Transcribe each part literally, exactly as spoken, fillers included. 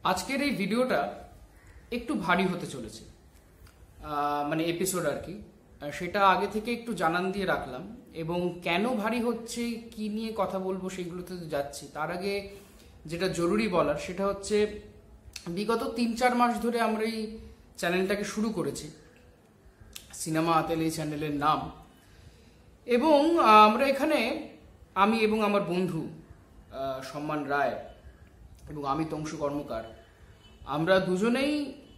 আজকের এই ভিডিওটা একটু ভারী হতে চলেছে, মানে এপিসোড আর কি। সেটা আগে থেকে একটু জানান দিয়ে রাখলাম, এবং কেন ভারী হচ্ছে, কি নিয়ে কথা বলবো সেগুলোতে যাচ্ছি। তার আগে যেটা জরুরি বলার সেটা হচ্ছে, বিগত তিন চার মাস ধরে আমরা এই চ্যানেলটাকে শুরু করেছি, সিনেমা আতেল এই চ্যানেলের নাম। এবং আমরা এখানে, আমি এবং আমার বন্ধু সম্মান রায় এবং আমি তংশু কর্মকার, আমরা দুজনেই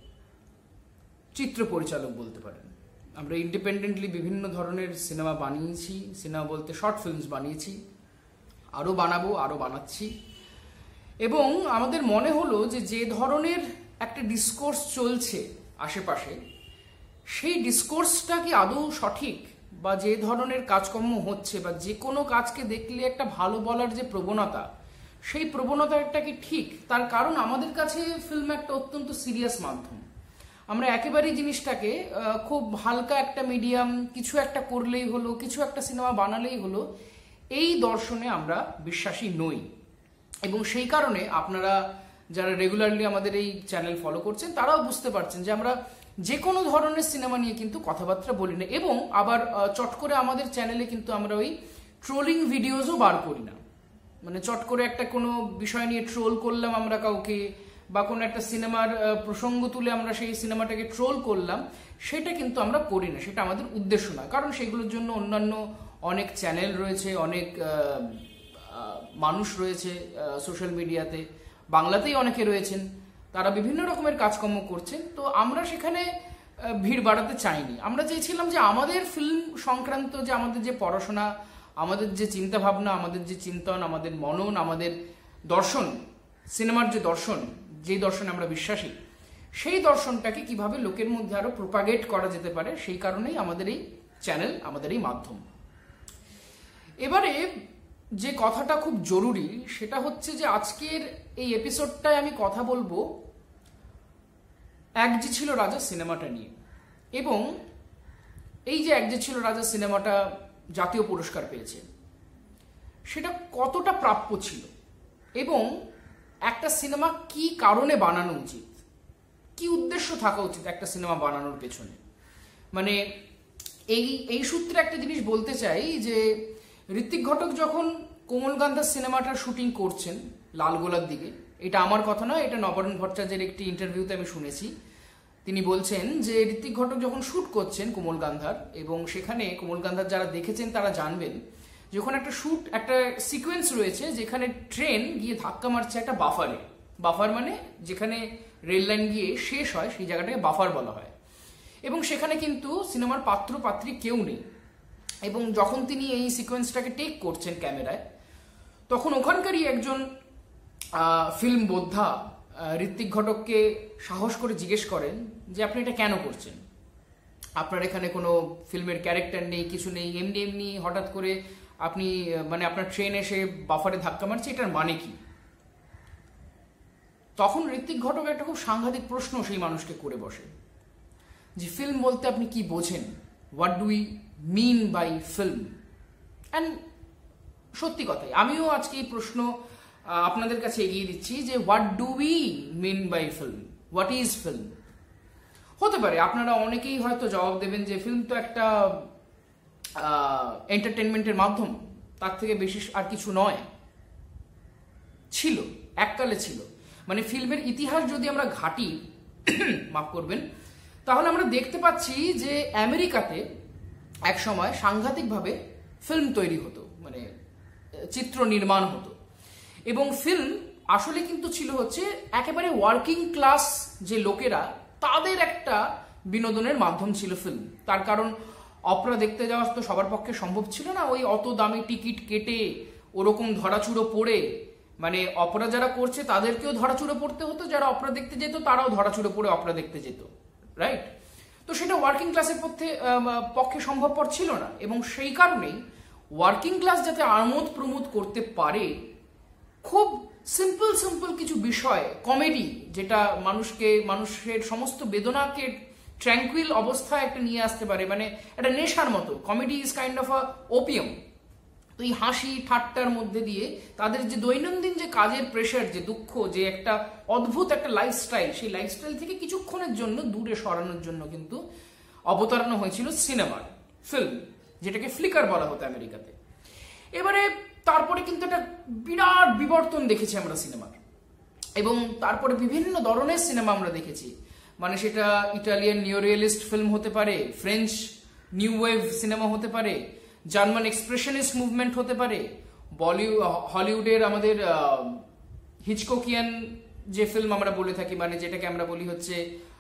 চিত্র পরিচালক বলতে পারেন। আমরা ইন্ডিপেন্ডেন্টলি বিভিন্ন ধরনের সিনেমা বানিয়েছি, সিনেমা বলতে শর্ট ফিল্মস বানিয়েছি, আরও বানাবো, আরও বানাচ্ছি। এবং আমাদের মনে হলো যে যে ধরনের একটা ডিসকোর্স চলছে আশেপাশে, সেই ডিসকোর্সটা কি আদৌ সঠিক, বা যে ধরনের কাজকর্ম হচ্ছে বা যে কোনো কাজকে দেখলে একটা ভালো বলার যে প্রবণতা, সেই প্রবণতাটা কি ঠিক? তার কারণ আমাদের কাছে ফিল্ম একটা অত্যন্ত সিরিয়াস মাধ্যম। আমরা একেবারেই জিনিসটাকে খুব হালকা একটা মিডিয়াম, কিছু একটা করলেই হলো, কিছু একটা সিনেমা বানালেই হলো, এই দর্শনে আমরা বিশ্বাসী নই। এবং সেই কারণে আপনারা যারা রেগুলারলি আমাদের এই চ্যানেল ফলো করছেন তারাও বুঝতে পারছেন যে আমরা যে কোনো ধরনের সিনেমা নিয়ে কিন্তু কথাবার্তা বলি না। এবং আবার চট করে আমাদের চ্যানেলে কিন্তু আমরা ওই ট্রোলিং ভিডিওসও বার করি না। মানে চট করে একটা কোনো বিষয় নিয়ে ট্রোল করলাম আমরা কাউকে, বা কোনো একটা সিনেমার প্রসঙ্গ তুলে আমরা সেই সিনেমাটাকে ট্রোল করলাম, সেটা কিন্তু আমরা করি না। সেটা আমাদের উদ্দেশ্য না, কারণ সেগুলোর জন্য অন্যান্য অনেক চ্যানেল রয়েছে, অনেক মানুষ রয়েছে সোশ্যাল মিডিয়াতে, বাংলাতেই অনেকে রয়েছেন, তারা বিভিন্ন রকমের কাজকর্ম করছেন। তো আমরা সেখানে ভিড় বাড়াতে চাইনি। আমরা চেয়েছিলাম যে আমাদের ফিল্ম সংক্রান্ত যে আমাদের যে পড়াশোনা, আমাদের যে চিন্তা ভাবনা, আমাদের যে চিন্তন, আমাদের মনন, আমাদের দর্শন, সিনেমার যে দর্শন, যেই দর্শনে আমরা বিশ্বাসী, সেই দর্শনটাকে কিভাবে লোকের মধ্যে আরো প্রোপাগেট করা যেতে পারে, সেই কারণেই আমাদের এই চ্যানেল, আমাদের এই মাধ্যম। এবারে যে কথাটা খুব জরুরি সেটা হচ্ছে যে আজকের এই এপিসোডটায় আমি কথা বলবো এক যে ছিল রাজা সিনেমাটা নিয়ে। এবং এই যে এক যে ছিল রাজা সিনেমাটা জাতীয় পুরস্কার পেয়েছে, সেটা কতটা প্রাপ্য ছিল, এবং একটা সিনেমা কি কারণে বানানো উচিত, কি উদ্দেশ্য থাকা উচিত একটা সিনেমা বানানোর পেছনে। মানে এই এই সূত্রে একটা জিনিস বলতে চাই যে ঋত্বিক ঘটক যখন কোমলকান্তার সিনেমাটার শুটিং করছেন লালগোলার দিকে, এটা আমার কথা নয়, এটা নবারুণ ভট্টাচার্যের একটি ইন্টারভিউতে আমি শুনেছি। তিনি বলছেন যে ঋত্বিক ঘটক যখন শুট করছেন কোমলকান্তার, এবং সেখানে কোমলকান্তার যারা দেখেছেন তারা জানবেন, যখন একটা শুট, একটা সিকোয়েন্স রয়েছে যেখানে ট্রেন গিয়ে ধাক্কা মারছে একটা বাফারে। বাফার মানে যেখানে রেল লাইন গিয়ে শেষ হয় সেই জায়গাটাকে বাফার বলা হয়। এবং সেখানে কিন্তু সিনেমার পাত্র পাত্রী কেউ নেই। এবং যখন তিনি এই সিকোয়েন্সটাকে টেক করছেন ক্যামেরায়, তখন ওখানকারই একজন ফিল্ম বোদ্ধা ঋত্বিক ঘটককে সাহস করে জিজ্ঞেস করেন যে আপনি এটা কেন করছেন, আপনার এখানে কোনো ফিল্মের ক্যারেক্টার নেই, কিছু নেই, এমনি এমনি হঠাৎ করে আপনি, মানে আপনার ট্রেন এসে বাফারে ধাক্কা মারছে, এটার মানে কি? তখন ঋত্বিক ঘটক একটা খুব সাংঘাতিক প্রশ্ন সেই মানুষকে করে বসে, যে ফিল্ম বলতে আপনি কি বোঝেন, what do we mean by film? And সত্যি কথাই আমিও আজকে এই প্রশ্ন আপনাদের কাছে এগিয়ে দিচ্ছি যে what do we mean by film, what is film? হতে পারে আপনারা অনেকেই হয়তো জবাব দেবেন যে ফিল্ম তো একটা এন্টারটেনমেন্টের মাধ্যম, তার থেকে বেশি আর কিছু নয়। ছিল, এককালে ছিল। মানে ফিল্মের ইতিহাস যদি আমরা ঘাঁটি, মাফ করবেন, তাহলে আমরা দেখতে পাচ্ছি যে আমেরিকাতে এক সময় সাংঘাতিকভাবে ফিল্ম তৈরি হতো, মানে চিত্র নির্মাণ হতো। এবং ফিল্ম আসলে কিন্তু ছিল হচ্ছে একেবারে ওয়ার্কিং ক্লাস যে লোকেরা, তাদের একটা বিনোদনের মাধ্যম ছিল ফিল্ম। তার কারণ অপেরা দেখতে যাওয়া তো সবার পক্ষে সম্ভব ছিল না, ওই অত দামি টিকিট কেটে ওরকম ধরাচুড়ো পড়ে। মানে অপেরা যারা করছে তাদেরকেও ধরাচুড়ো পড়তে হতো, যারা অপেরা দেখতে যেত তারাও ধরাচুড়ো পড়ে অপেরা দেখতে যেত, রাইট? তো সেটা ওয়ার্কিং ক্লাসের পক্ষে পক্ষে সম্ভবপর ছিল না। এবং সেই কারণেই ওয়ার্কিং ক্লাস যাতে আমোদ প্রমোদ করতে পারে, খুব সিম্পল সিম্পল কিছু বিষয়, কমেডি, যেটা মানুষকে, মানুষের সমস্ত বেদনাকে ট্র্যাঙ্কুইল অবস্থায় একটা নিয়ে আসতে পারে, মানে একটা নেশার মতো। Comedy is kind of a opium তো এই হাসি ঠাট্টার মধ্যে দিয়ে তাদের যে দৈনন্দিন যে কাজের প্রেশার, যে দুঃখ, যে একটা অদ্ভুত একটা লাইফস্টাইল, সেই লাইফস্টাইল থেকে কিছুক্ষণের জন্য দূরে সরানোর জন্য কিন্তু অবতারণা হয়েছিল সিনেমার, ফিল্ম, যেটাকে ফ্লিকার বলা হতো আমেরিকাতে। এবারে তারপরে কিন্তু একটা বিরাট বিবর্তন দেখেছি আমরা সিনেমার, এবং তারপরে বিভিন্ন ধরনের সিনেমা আমরা দেখেছি। মানে সেটা ইটালিয়ান নিওরিয়ালিস্ট ফিল্ম হতে পারে, ফ্রেঞ্চ নিউ ওয়েভ সিনেমা হতে পারে, জার্মান এক্সপ্রেশনিস্ট মুভমেন্ট হতে পারে, বলিউড হলিউডের আমাদের হিচকোকিয়ান যে ফিল্ম আমরা বলে থাকি, মানে যেটাকে আমরা বলি হচ্ছে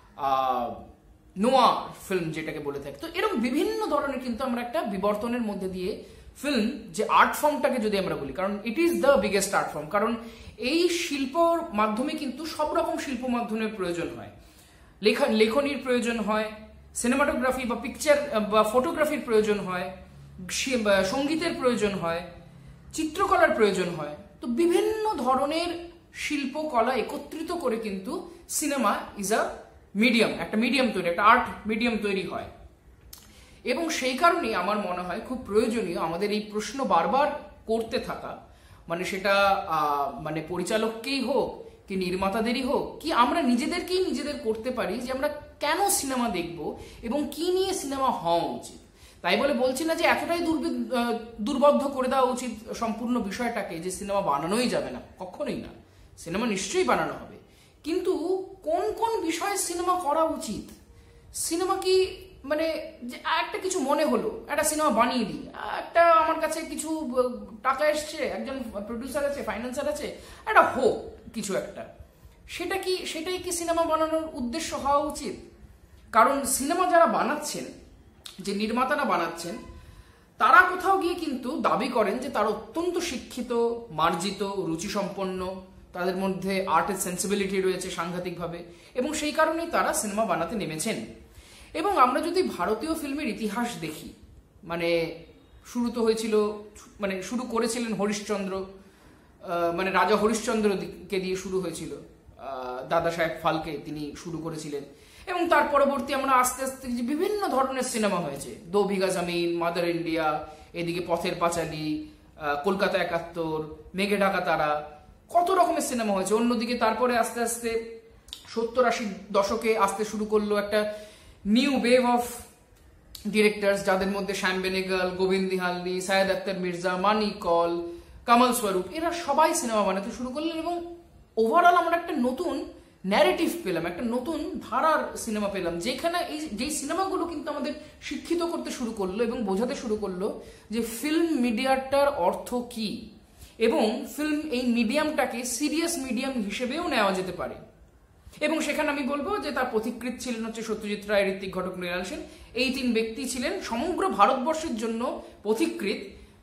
নোয়া ফিল্ম যেটাকে বলে থাকি। তো এরকম বিভিন্ন ধরনের কিন্তু আমরা একটা বিবর্তনের মধ্যে দিয়ে ফিল্ম যে আর্ট ফর্মটাকে যদি আমরা বলি, কারণ it is the biggest art form, কারণ এই শিল্পর মাধ্যমে কিন্তু সব রকম শিল্প মাধ্যমের প্রয়োজন হয়, লেখা লেখনির প্রয়োজন হয়, সিনেমাটোগ্রাফি বা পিকচার বা ফটোগ্রাফির প্রয়োজন হয়, সঙ্গীতের প্রয়োজন হয়, চিত্রকলার প্রয়োজন হয়। তো বিভিন্ন ধরনের শিল্পকলা একত্রিত করে কিন্তু সিনেমা ইজ আ মিডিয়াম, একটা মিডিয়াম তৈরি, একটা আর্ট মিডিয়াম তৈরি হয়। এবং সেই কারণেই আমার মনে হয় খুব প্রয়োজনীয় আমাদের এই প্রশ্ন বারবার করতে থাকা, মানে সেটা মানে পরিচালককেই হোক কি নির্মাতাদেরই হোক, কি আমরা নিজেদেরকেই নিজেদের করতে পারি যে আমরা কেন সিনেমা দেখব এবং কি নিয়ে সিনেমা হওয়া উচিত। তাই বলে বলছি না যে এতটাই দুর্বদ্ধ করে দেওয়া উচিত সম্পূর্ণ বিষয়টাকে যে সিনেমা বানানোই যাবে না, কখনোই না, সিনেমা নিশ্চয়ই বানানো হবে, কিন্তু কোন কোন বিষয়ে সিনেমা করা উচিত। সিনেমা কি মানে একটা কিছু মনে হলো, একটা সিনেমা বানিয়ে দিই, একটা আমার কাছে কিছু টাকা এসছে, একজন প্রডিউসার আছে, ফাইন্যান্সার আছে, একটা হোক কিছু একটা, সেটা কি সেটাই কি সিনেমা বানানোর উদ্দেশ্য হওয়া উচিত? কারণ সিনেমা যারা বানাচ্ছেন, যে নির্মাতারা বানাচ্ছেন, তারা কোথাও গিয়ে কিন্তু দাবি করেন যে তারা অত্যন্ত শিক্ষিত, মার্জিত, রুচিসম্পন্ন, তাদের মধ্যে আর্টের সেন্সিবিলিটি রয়েছে সাংঘাতিকভাবে, এবং সেই কারণেই তারা সিনেমা বানাতে নেমেছেন। এবং আমরা যদি ভারতীয় ফিল্মের ইতিহাস দেখি, মানে শুরু তো হয়েছিল, মানে শুরু করেছিলেন হরিশ্চন্দ্র, মানে রাজা হরিশ্চন্দ্রকে দিয়ে শুরু হয়েছিল, দাদা সাহেব ফালকে তিনি শুরু করেছিলেন, এবং তার পরবর্তী আমরা আস্তে আস্তে বিভিন্ন ধরনের সিনেমা হয়েছে, দো বিঘা জমিন, মাদার ইন্ডিয়া, এদিকে পথের পাঁচালী, কলকাতা একাত্তর, মেঘে ঢাকা তারা, কত রকমের সিনেমা হয়েছে। অন্যদিকে তারপরে আস্তে আস্তে সত্তর আশি দশকে আসতে শুরু করলো একটা নিউ ওয়েভ অফ ডিরেক্টরস, যাদের মধ্যে শ্যাম বেনেগল, গোবিন্দ নিহালনি, সায়েদ আক্তার মির্জা, মানি কল, কামাল স্বরূপ, এরা সবাই সিনেমা বানাতে শুরু করলেন, এবং ওভারঅল আমরা একটা নতুন ন্যারেটিভ পেলাম, একটা নতুন ধারার সিনেমা পেলাম, যেখানে এই যে সিনেমাগুলো কিন্তু আমাদের শিক্ষিত করতে শুরু করলো এবং বোঝাতে শুরু করলো যে ফিল্ম মিডিয়াটার অর্থ কি, এবং ফিল্ম এই মিডিয়ামটাকে সিরিয়াস মিডিয়াম হিসেবেও নেওয়া যেতে পারে। এবং সেখানে আমি বলবো যে তার পথিকৃৎ ছিলেন হচ্ছে সত্যজিৎ রায়, ঋত্বিক ঘটক, মৃণাল সেন, এই তিন ব্যক্তি ছিলেন সমগ্র ভারতবর্ষের জন্য পথিকৃৎ,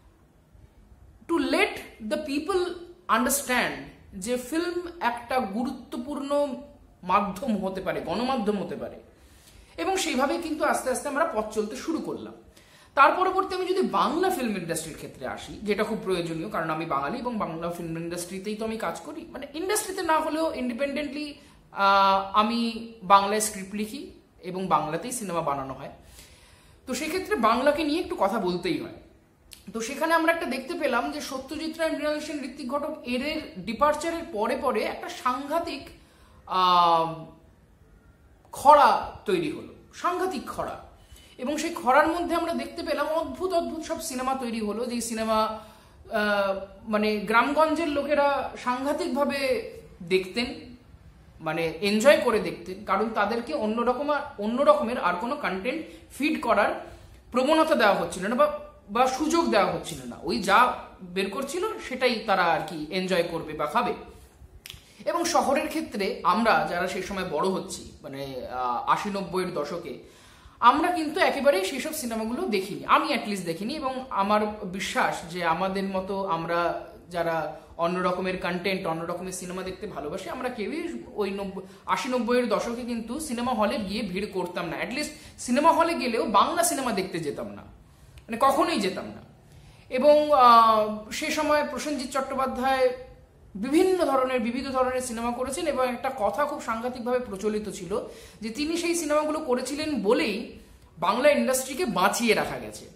to let the people understand যে ফিল্ম একটা গুরুত্বপূর্ণ মাধ্যম হতে পারে, গণমাধ্যম হতে পারে। এবং সেইভাবে কিন্তু আস্তে আস্তে আমরা পথ চলতে শুরু করলাম। তার পরবর্তী আমি যদি বাংলা ফিল্ম ইন্ডাস্ট্রির ক্ষেত্রে আসি, যেটা খুব প্রয়োজনীয়, কারণ আমি বাঙালি এবং বাংলা ফিল্ম ইন্ডাস্ট্রিতেই তো আমি কাজ করি, মানে ইন্ডাস্ট্রিতে না হলেও ইন্ডিপেন্ডেন্টলি আমি বাংলায় স্ক্রিপ্ট লিখি এবং বাংলাতেই সিনেমা বানানো হয়। তো সেক্ষেত্রে বাংলাকে নিয়ে একটু কথা বলতেই হয়। তো সেখানে আমরা একটা দেখতে পেলাম যে সত্যজিৎ রায়, মৃণাল সেন, ঋত্বিক ঘটক এর ডিপার্চারের পরে পরে একটা সাংঘাতিক খরা তৈরি হলো, সাংঘাতিক খরা। এবং সেই খরার মধ্যে আমরা দেখতে পেলাম অদ্ভুত অদ্ভুত সব সিনেমা তৈরি হলো, যেই সিনেমা মানে গ্রামগঞ্জের লোকেরা সাংঘাতিকভাবে দেখতেন, মানে এনজয় করে দেখতেন, কারণ তাদেরকে অন্যরকম অন্য রকমের আর কোনো কন্টেন্ট ফিড করার প্রবণতা দেওয়া হচ্ছিল না, বা বা সুযোগ দেওয়া হচ্ছিল না। ওই যা বের করছিল সেটাই তারা আর কি এনজয় করবে বা খাবে। এবং শহরের ক্ষেত্রে আমরা যারা সেই সময় বড় হচ্ছি, মানে আশি নব্বইয়ের দশকে, আমরা কিন্তু একেবারেই সেসব সিনেমাগুলো দেখিনি, আমি অ্যাটলিস্ট দেখিনি। এবং আমার বিশ্বাস যে আমাদের মতো আমরা যারা অন্য রকমের কন্টেন্ট, অন্য রকমের সিনেমা দেখতে ভালোবাসি, আমরা কেউই ওই নব্বই আশি নব্বইয়ের দশকে কিন্তু সিনেমা হলে গিয়ে ভিড় করতাম না, অ্যাটলিস্ট সিনেমা হলে গেলেও বাংলা সিনেমা দেখতে যেতাম না, মানে কখনোই যেতাম না। এবং সে সময় প্রসেনজিৎ চট্টোপাধ্যায় বিভিন্ন ধরনের বিবিধ ধরনের সিনেমা করেছেন, এবং একটা কথা খুব সাংঘাতিকভাবে প্রচলিত ছিল যে তিনি সেই সিনেমাগুলো করেছিলেন বলেই বাংলা ইন্ডাস্ট্রিকে বাঁচিয়ে রাখা গেছে।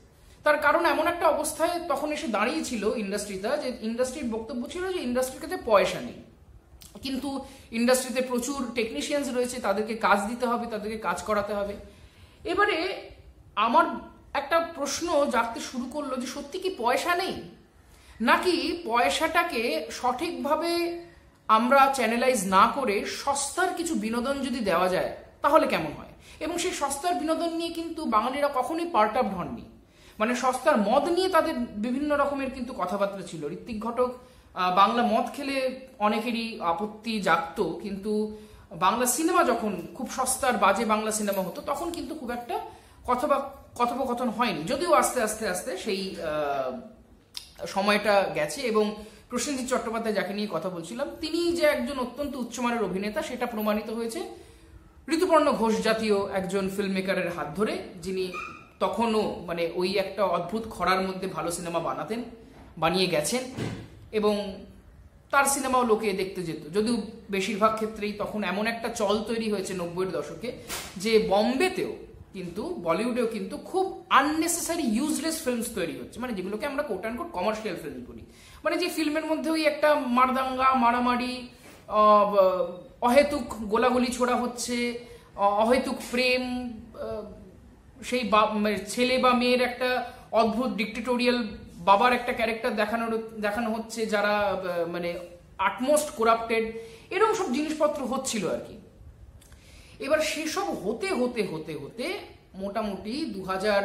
তার কারণ এমন একটা অবস্থায় তখন এসে দাঁড়িয়েছিল ইন্ডাস্ট্রিটা, যে ইন্ডাস্ট্রির বক্তব্য ছিল যে ইন্ডাস্ট্রির কাছে পয়সা নেই, কিন্তু ইন্ডাস্ট্রিতে প্রচুর টেকনিশিয়ানস রয়েছে, তাদেরকে কাজ দিতে হবে, তাদেরকে কাজ করাতে হবে। এবারে আমার একটা প্রশ্ন জাগতে শুরু করলো যে সত্যি কি পয়সা নেই, নাকি পয়সাটাকে সঠিকভাবে আমরা চ্যানেলাইজ না করে সস্তার কিছু বিনোদন যদি দেওয়া যায় তাহলে কেমন হয়। এবং সেই সস্তার বিনোদন নিয়ে কিন্তু বাঙালিরা কখনোই পার্ট আপ হননি, মানে সস্তার মদ নিয়ে তাদের বিভিন্ন রকমের কিন্তু কথাবার্তা ছিল। ঋত্বিক ঘটক বাংলা মদ খেলে অনেকেরই আপত্তি জাগতো, কিন্তু বাংলা সিনেমা যখন খুব সস্তার বাজে বাংলা সিনেমা হতো তখন কিন্তু খুব একটা কথবা কথোপকথন হয়নি, যদিও আস্তে আস্তে আস্তে সেই সময়টা গেছে। এবং প্রসেনজিৎ চট্টোপাধ্যায় যাকে নিয়ে কথা বলছিলাম, তিনি যে একজন অত্যন্ত উচ্চমানের অভিনেতা সেটা প্রমাণিত হয়েছে ঋতুপর্ণ ঘোষ জাতীয় একজন ফিল্ম মেকারের হাত ধরে, যিনি তখনও মানে ওই একটা অদ্ভুত খরার মধ্যে ভালো সিনেমা বানাতেন, বানিয়ে গেছেন, এবং তার সিনেমাও লোকে দেখতে যেত। যদিও বেশিরভাগ ক্ষেত্রেই তখন এমন একটা চল তৈরি হয়েছে নব্বইয়ের দশকে যে বম্বেতেও কিন্তু বলিউডেও কিন্তু খুব আননেসেসারি ইউজলেস ফিল্মস তৈরি হচ্ছে, মানে যেগুলোকে আমরা quote and quote commercial film বলি, মানে যে ফিল্মের মধ্যে ওই একটা মারদাঙ্গা মারামারি, অহেতুক গোলাগুলি ছোড়া হচ্ছে, অহেতুক প্রেম, সেই ছেলে বা মেয়ের একটা অদ্ভুত ডিক্টেটোরিয়াল বাবার একটা ক্যারেক্টার দেখানো দেখানো হচ্ছে যারা মানে আটমোস্ট করাপ্টেড, এরকম সব জিনিসপত্র হচ্ছিল আর কি। এবার সেসব হতে হতে হতে হতে মোটামুটি দু হাজার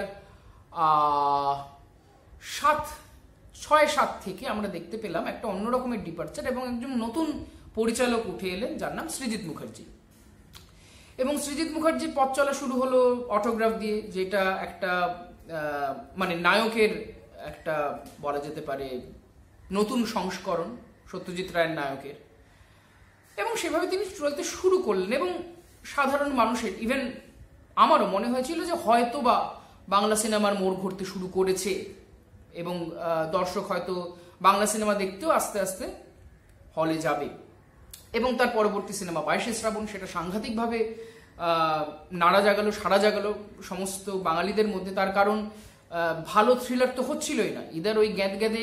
সাত ছয় সাত থেকে আমরা দেখতে পেলাম একটা অন্য রকমের ডিপার্চার, এবং একজন নতুন পরিচালক উঠে এলেন যার নাম সৃজিত মুখার্জি। এবং সৃজিত মুখার্জির পথ চলা শুরু হলো অটোগ্রাফ দিয়ে, যেটা একটা মানে নায়কের একটা বলা যেতে পারে নতুন সংস্করণ সত্যজিৎ রায়ের নায়কের, এবং সেভাবে তিনি চলতে শুরু করলেন। এবং সাধারণ মানুষের, ইভেন আমারও মনে হয়েছিল যে হয়তো বা বাংলা সিনেমার মোড় ঘুরতে শুরু করেছে, এবং দর্শক হয়তো বাংলা সিনেমা দেখতেও আস্তে আস্তে হলে যাবে। এবং তার পরবর্তী সিনেমা বাইশে শ্রাবণ, সেটা সাংঘাতিকভাবে নাড়া জাগালো, সাড়া জাগালো সমস্ত বাঙালিদের মধ্যে। তার কারণ ভালো থ্রিলার তো হচ্ছিলই না, ইদার ওই গ্যাদ গ্যাদে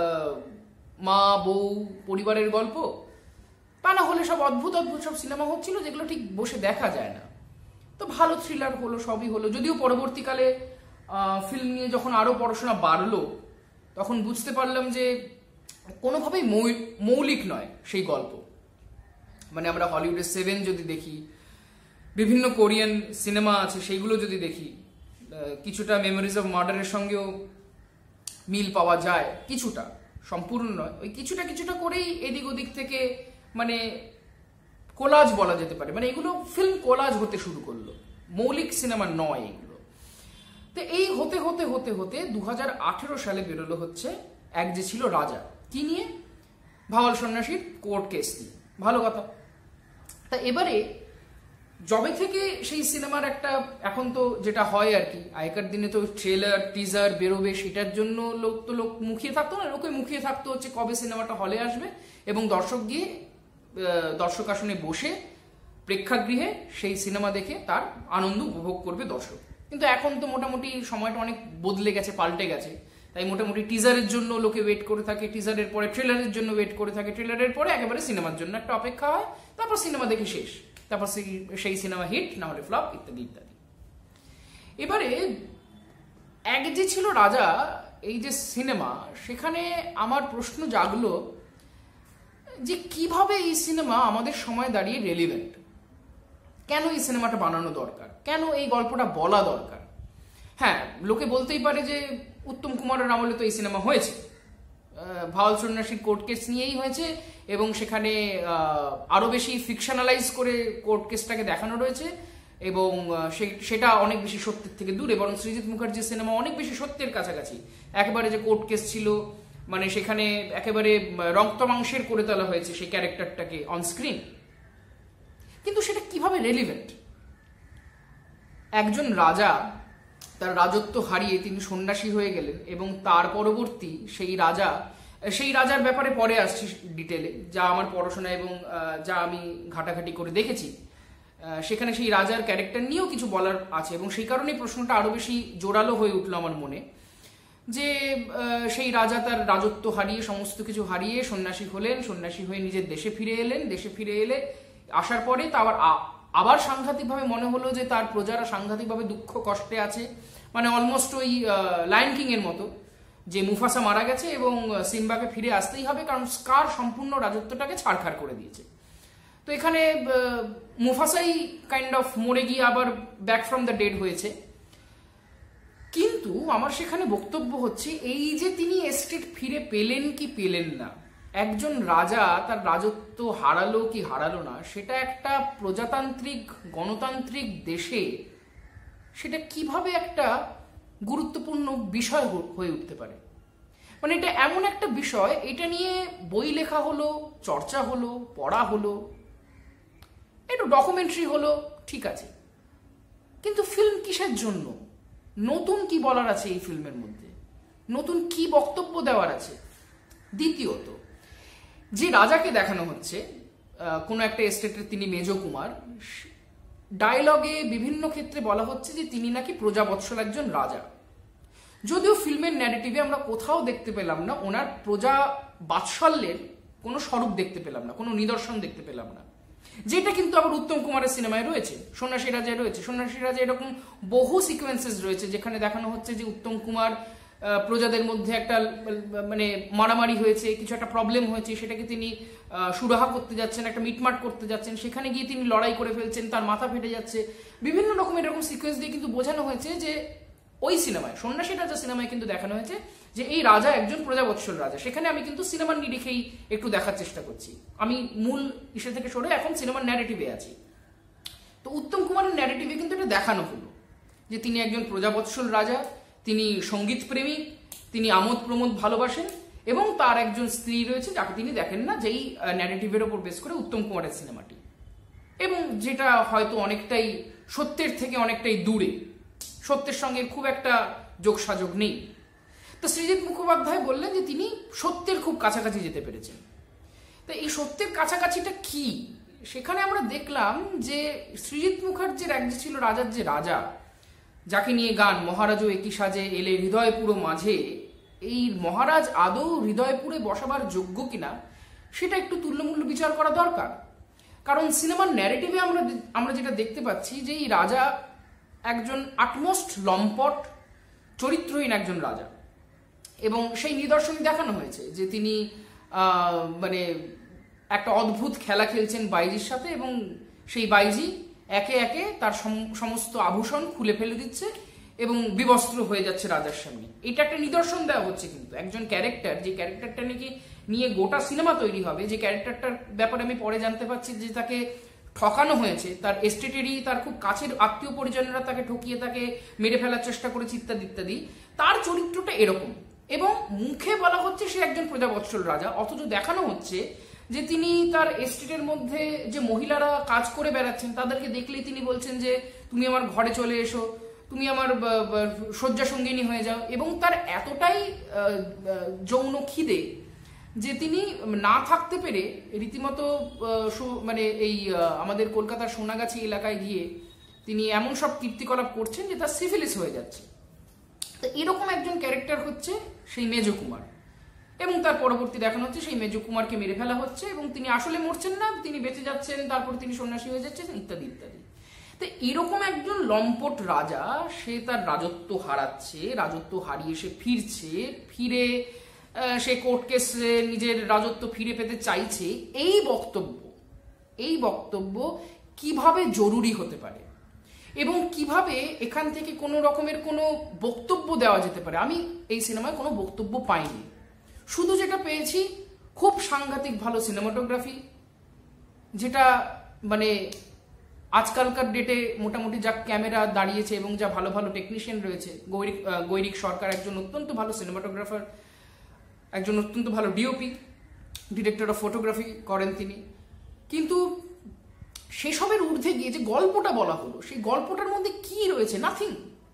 মা বউ পরিবারের গল্প, তা না হলে সব অদ্ভুত অদ্ভুত সব সিনেমা হচ্ছিল যেগুলো ঠিক বসে দেখা যায় না। তো ভালো থ্রিলার হলো, সবই হলো। যদিও পরবর্তীকালে ফিল্ম নিয়ে যখন আরো পড়াশোনা বাড়লো তখন বুঝতে পারলাম যে কোনোভাবেই মৌলিক নয় সেই গল্প। মানে আমরা হলিউডের সেভেন যদি দেখি, বিভিন্ন কোরিয়ান সিনেমা আছে সেইগুলো যদি দেখি, কিছুটা মেমোরিজ অফ মার্ডারের সঙ্গেও মিল পাওয়া যায়, কিছুটা, সম্পূর্ণ নয়, ওই কিছুটা কিছুটা করেই এদিক ওদিক থেকে মানে কোলাজ বলা যেতে পারে, মানে এগুলো ফিল্ম কোলাজ হতে শুরু করলো, মৌলিক সিনেমা নয় এগুলো। তো এই হতে হতে হতে হতে দু হাজার আঠেরো সালে বেরোলো হচ্ছে এক যে ছিল রাজা, কি নিয়ে? ভাওয়াল সন্ন্যাসীর কোর্ট কেস নিয়ে। ভালো কথা। তা এবারে জবে থেকে সেই সিনেমার একটা, এখন তো যেটা হয় আর কি, আগেকার দিনে তো ট্রেলার টিজার বেরোবে সেটার জন্য লোক তো লোক মুখিয়ে থাকতো না, লোকে মুখিয়ে থাকতো হচ্ছে কবে সিনেমাটা হলে আসবে, এবং দর্শক গিয়ে দর্শক আসনে বসে প্রেক্ষাগৃহে সেই সিনেমা দেখে তার আনন্দ উপভোগ করবে দর্শক। কিন্তু এখন তো মোটামুটি সময়টা অনেক বদলে গেছে, পাল্টে গেছে। তাই মোটামুটি টিজারের জন্য লোকে ওয়েট করে থাকে, টিজারের পরে ট্রেলারের জন্য ওয়েট করে থাকে, ট্রেলারের পরে একেবারে সিনেমার জন্য একটা অপেক্ষা হয়, তারপর সিনেমা দেখে শেষ, তারপর সেই সিনেমা হিট না হলে ফ্লপ ইত্যাদি ইত্যাদি। এবারে এক যে ছিল রাজা, এই যে সিনেমা, সেখানে আমার প্রশ্ন জাগলো যে কিভাবে এই সিনেমা আমাদের সময় দাঁড়িয়ে রেলিভেন্ট, কেন এই সিনেমাটা বানানো দরকার, কেন এই গল্পটা বলা দরকার। হ্যাঁ, লোকে বলতেই পারে যে উত্তম কুমারের আমলে তো এই সিনেমা হয়েছে, ভাওয়াল সন্ন্যাসীর কোর্ট কেস নিয়েই হয়েছে, এবং সেখানে আরো বেশি ফিকশনালাইজ করে কোর্ট কেসটাকে দেখানো রয়েছে, এবং সেটা অনেক বেশি সত্যের থেকে দূরে, বরং সৃজিত মুখার্জির সিনেমা অনেক বেশি সত্যের কাছাকাছি। একেবারে যে কোর্ট কেস ছিল, মানে সেখানে একেবারে রক্ত মাংসের করে তোলা হয়েছে সেই ক্যারেক্টারটাকে অন স্ক্রিন। কিন্তু সেটা কিভাবে রেলিভেন্ট? একজন রাজা তার রাজত্ব হারিয়ে তিনি সন্ন্যাসী হয়ে গেলেন, এবং তার পরবর্তী সেই রাজা, সেই রাজার ব্যাপারে পরে আসছি ডিটেলে, যা আমার পড়াশোনা এবং যা আমি ঘাটাঘাটি করে দেখেছি, সেখানে সেই রাজার ক্যারেক্টার নিয়েও কিছু বলার আছে, এবং সেই কারণেই প্রশ্নটা আরো বেশি জোরালো হয়ে উঠলো আমার মনে। যে সেই রাজা তার রাজত্ব হারিয়ে সমস্ত কিছু হারিয়ে সন্ন্যাসী হলেন, সন্ন্যাসী হয়ে নিজের দেশে ফিরে এলেন, দেশে ফিরে এলে আসার পরে তা আবার আবার সাংঘাতিকভাবে মনে হলো যে তার প্রজারা সাংঘাতিকভাবে দুঃখ কষ্টে আছে, মানে অলমোস্ট ওই লায়ন কিং এর মতো, যে মুফাসা মারা গেছে এবং সিম্বাকে ফিরে আসতেই হবে কারণ স্কার সম্পূর্ণ রাজত্বটাকে ছাড়খাড় করে দিয়েছে। তো এখানে মুফাসাই কাইন্ড অফ মরে গিয়ে আবার ব্যাক ফ্রম দ্য ডেড হয়েছে। কিন্তু আমার সেখানে বক্তব্য হচ্ছে এই যে তিনি এস্টেট ফিরে পেলেন কি পেলেন না, একজন রাজা তার রাজত্ব হারালো কি হারালো না, সেটা একটা প্রজাতান্ত্রিক গণতান্ত্রিক দেশে সেটা কিভাবে একটা গুরুত্বপূর্ণ বিষয় হয়ে উঠতে পারে। মানে এটা এমন একটা বিষয়, এটা নিয়ে বই লেখা হলো, চর্চা হলো, পড়া হলো, একটু ডকুমেন্টারি হলো, ঠিক আছে, কিন্তু ফিল্ম কিসের জন্য? নতুন কি বলার আছে এই ফিল্মের মধ্যে? নতুন কি বক্তব্য দেওয়ার আছে? দ্বিতীয়ত, যে রাজাকে দেখানো হচ্ছে কোনো একটা এস্টেটের, তিনি মেজ কুমার, ডায়লগে বিভিন্ন ক্ষেত্রে বলা হচ্ছে যে তিনি নাকি প্রজাবৎসল একজন রাজা, যদিও ফিল্মের ন্যারেটিভে আমরা কোথাও দেখতে পেলাম না ওনার প্রজা বাৎসল্যের কোনো স্বরূপ দেখতে পেলাম না, কোনো নিদর্শন দেখতে পেলাম না, যেটা কিন্তু আবার উত্তম কুমারের সিনেমায় রয়েছে, সন্ন্যাসী রাজায় রয়েছে। সন্ন্যাসী রাজা এরকম বহু সিকোয়েন্সেস রয়েছে যেখানে দেখানো হচ্ছে যে উত্তম কুমার প্রজাদের মধ্যে একটা মানে মারামারি হয়েছে, কিছু একটা প্রবলেম হয়েছে, সেটাকে তিনি সুরাহা করতে যাচ্ছেন, একটা মিটমাট করতে যাচ্ছেন, সেখানে গিয়ে তিনি লড়াই করে ফেলছেন, তার মাথা ফেটে যাচ্ছে, বিভিন্ন রকমের এরকম সিকোয়েন্স দিয়ে কিন্তু বোঝানো হয়েছে যে ওই সিনেমায়, সন্ন্যাসী রাজা সিনেমায় কিন্তু দেখানো হয়েছে যে এই রাজা একজন প্রজাবৎসল রাজা। সেখানে আমি কিন্তু সিনেমার নিরিখেই একটু দেখার চেষ্টা করছি, আমি মূল ইস্যু থেকে সরে এখন সিনেমার ন্যারেটিভে আছি। তো উত্তম কুমারের ন্যারেটিভে কিন্তু এটা দেখানো হলো যে তিনি একজন প্রজাবৎসল রাজা, তিনি সঙ্গীত প্রেমিক, তিনি আমোদ প্রমোদ ভালোবাসেন এবং তার একজন স্ত্রী রয়েছে যাকে তিনি দেখেন না, যেই ন্যারেটিভের ওপর বেস করে উত্তম কুমারের সিনেমাটি, এবং যেটা হয়তো অনেকটাই সত্যের থেকে অনেকটাই দূরে, সত্যের সঙ্গে খুব একটা যোগসাযোগ নেই। তো সৃজিত মুখোপাধ্যায় বললেন যে তিনি সত্যের খুব কাছাকাছি যেতে পেরেছেন। তো এই সত্যের কাছাকাছিটা কি? সেখানে আমরা দেখলাম যে সৃজিত মুখার্জির এক যে ছিল রাজার যে রাজা, যাকে নিয়ে গান মহারাজও একই সাজে এলে হৃদয়পুর মাঝে, এই মহারাজ আদৌ হৃদয়পুরে বসাবার যোগ্য কিনা সেটা একটু তুল্যমূল্য বিচার করা দরকার। কারণ সিনেমার ন্যারেটিভে আমরা আমরা যেটা দেখতে পাচ্ছি যে এই রাজা একজন আটমোস্ট লম্পট চরিত্রহীন একজন রাজা, এবং সেই নিদর্শন দেখানো হয়েছে যে তিনি মানে একটা অদ্ভুত খেলা খেলছেন বাইজির সাথে, এবং সেই বাইজি একে একে তার সমস্ত আভূষণ খুলে ফেলে দিচ্ছে এবং বিবস্ত্র হয়ে যাচ্ছে রাজার সামনে। এটা একটা নিদর্শন দেওয়া হচ্ছে। কিন্তু একজন ক্যারেক্টার, যে ক্যারেক্টারটা নাকি নিয়ে গোটা সিনেমা তৈরি হবে, যে ক্যারেক্টারটার ব্যাপারে আমি পরে জানতে পারছি যে তাকে ঠকানো হয়েছে, তার এস্টেটেরই তার খুব কাছের আত্মীয় পরিজনেরা তাকে ঠকিয়ে তাকে মেরে ফেলার চেষ্টা করেছে ইত্যাদি ইত্যাদি, তার চরিত্রটা এরকম, এবং মুখে বলা হচ্ছে সে একজন প্রজাবৎসল রাজা, অথচ দেখানো হচ্ছে যে তিনি তার এস্টেটের মধ্যে যে মহিলারা কাজ করে বেড়াচ্ছেন তাদেরকে দেখলেই তিনি বলছেন যে তুমি আমার ঘরে চলে এসো, তুমি আমার শয্যা সঙ্গিনী হয়ে যাও, এবং তার এতটাই যৌন খিদে যে তিনি না থাকতে পেরে রীতিমতো মানে এই আমাদের কলকাতার সোনাগাছি এলাকায় গিয়ে তিনি এমন সব কীর্তিকলাপ করছেন যে তার সিফিলিস হয়ে যাচ্ছে। তো এরকম একজন ক্যারেক্টার হচ্ছে সেই মেজ কুমার, এবং তার পরবর্তী দেখানো হচ্ছে সেই মেজ কুমারকে মেরে ফেলা হচ্ছে এবং তিনি আসলে মরছেন না, তিনি বেঁচে যাচ্ছেন, তারপর তিনি সন্ন্যাসী হয়ে যাচ্ছেন ইত্যাদি ইত্যাদি। তো এরকম একজন লম্পট রাজা, সে তার রাজত্ব হারাচ্ছে, রাজত্ব হারিয়ে সে ফিরছে, ফিরে সে কোর্ট কেসে নিজের রাজত্ব ফিরে পেতে চাইছে, এই বক্তব্য এই বক্তব্য কিভাবে জরুরি হতে পারে এবং কিভাবে এখান থেকে কোনো রকমের কোনো বক্তব্য দেওয়া যেতে পারে? আমি এই সিনেমায় কোনো বক্তব্য পাইনি, শুধু যেটা পেয়েছি খুব সাংঘাতিক ভালো সিনেমাটোগ্রাফি, যেটা মানে আজকালকার ডেটে মোটামুটি যা ক্যামেরা দাঁড়িয়েছে এবং যা ভালো ভালো টেকনিশিয়ান রয়েছে, গৈরিক গৈরিক সরকার একজন অত্যন্ত ভালো সিনেমাটোগ্রাফার, একজন অত্যন্ত ভালো ডিওপি, ডিরেক্টর অফ ফটোগ্রাফি করেন তিনি, কিন্তু সেসবের ঊর্ধ্বে গিয়ে যে গল্পটা বলা হলো, সেই গল্পটার মধ্যে কি রয়েছে? নাথিং।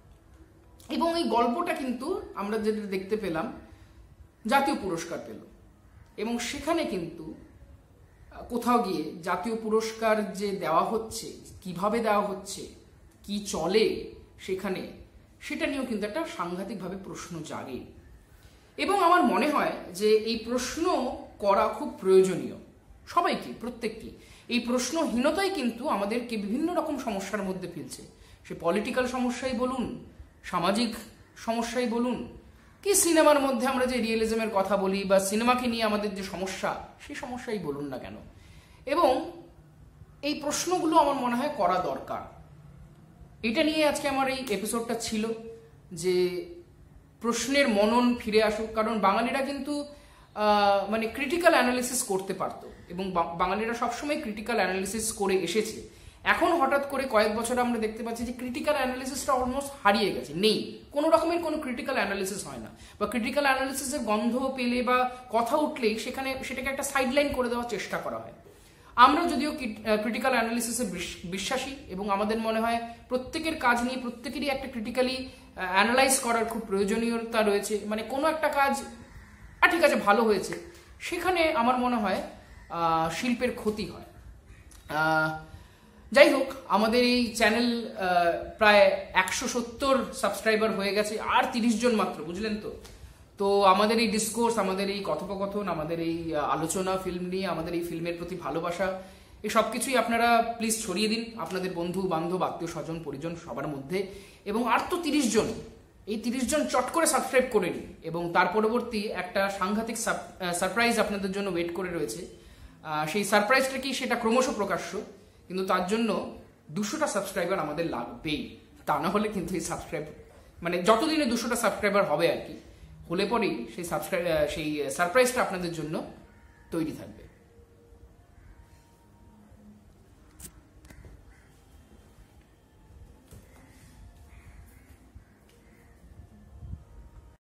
এবং এই গল্পটা কিন্তু আমরা যেটা দেখতে পেলাম জাতীয় পুরস্কার পেল, এবং সেখানে কিন্তু কোথাও গিয়ে জাতীয় পুরস্কার যে দেওয়া হচ্ছে, কিভাবে দেওয়া হচ্ছে, কি চলে সেখানে, সেটা নিয়েও কিন্তু একটা সাংঘাতিকভাবে প্রশ্ন জাগে। এবং আমার মনে হয় যে এই প্রশ্ন করা খুব প্রয়োজনীয় সবাইকে, প্রত্যেককে। এই প্রশ্নহীনতাই কিন্তু আমাদেরকে বিভিন্ন রকম সমস্যার মধ্যে ফেলছে। সে পলিটিক্যাল সমস্যাই বলুন, সামাজিক সমস্যাই বলুন, কি সিনেমার মধ্যে আমরা যে রিয়েলিজমের কথা বলি বা সিনেমাকে নিয়ে আমাদের যে সমস্যা, সেই সমস্যাই বলুন না কেন। এবং এই প্রশ্নগুলো আমার মনে হয় করা দরকার। এটা নিয়ে আজকে আমার এই এপিসোডটা ছিল, যে প্রশ্নের মনন ফিরে আসুক। কারণ বাঙালিরা কিন্তু মানে ক্রিটিক্যাল অ্যানালিসিস করতে পারতো, এবং বাঙালিরা সবসময় ক্রিটিক্যাল অ্যানালিসিস করে এসেছে। এখন হঠাৎ করে কয়েক বছর আমরা দেখতে পাচ্ছি যে ক্রিটিক্যাল অ্যানালিসিসটা অলমোস্ট হারিয়ে গেছে, নেই, কোনো রকমের কোনো ক্রিটিক্যাল অ্যানালিসিস হয় না, বা ক্রিটিক্যাল অ্যানালিসিসের গন্ধ পেলে বা কথা উঠলেই সেখানে সেটাকে একটা সাইডলাইন করে দেওয়ার চেষ্টা করা হয়। আমরা যদিও ক্রিটিক্যাল অ্যানালিসিসে বিশ্বাসী, এবং আমাদের মনে হয় প্রত্যেকের কাজ নিয়ে প্রত্যেকেরই একটা ক্রিটিক্যালি অ্যানালাইজ করার খুব প্রয়োজনীয়তা রয়েছে। মানে কোনো একটা কাজ ঠিক আছে ভালো হয়েছে, সেখানে আমার মনে হয় শিল্পের ক্ষতি হয়। যাই হোক, আমাদের এই চ্যানেল প্রায় একশো সত্তর সাবস্ক্রাইবার হয়ে গেছে, আর তিরিশ জন মাত্র, বুঝলেন তো। তো আমাদের এই ডিসকোর্স, আমাদের এই কথোপকথন, আমাদের এই আলোচনা ফিল্ম নিয়ে, আমাদের এই ফিল্মের প্রতি ভালোবাসা, এই সব কিছুই আপনারা প্লিজ ছড়িয়ে দিন আপনাদের বন্ধু বান্ধব, আত্মীয় স্বজন, পরিজন সবার মধ্যে। এবং আর তো তিরিশ জন, এই তিরিশ জন চট করে সাবস্ক্রাইব করে নিন। এবং তার পরবর্তী একটা সাংঘাতিক সারপ্রাইজ আপনাদের জন্য ওয়েট করে রয়েছে। সেই সারপ্রাইজটা কি, সেটা ক্রমশ প্রকাশ্য, কিন্তু তার জন্য দুশোটা সাবস্ক্রাইবার আমাদের লাগবেই। তা না হলে কিন্তু এই সাবস্ক্রাইব মানে যতদিনে দুশোটা সাবস্ক্রাইবার হবে আর কি, হলে পরেই সেই সাবস্ক্রাইব সেই সারপ্রাইজটা আপনাদের জন্য তৈরি থাকবে।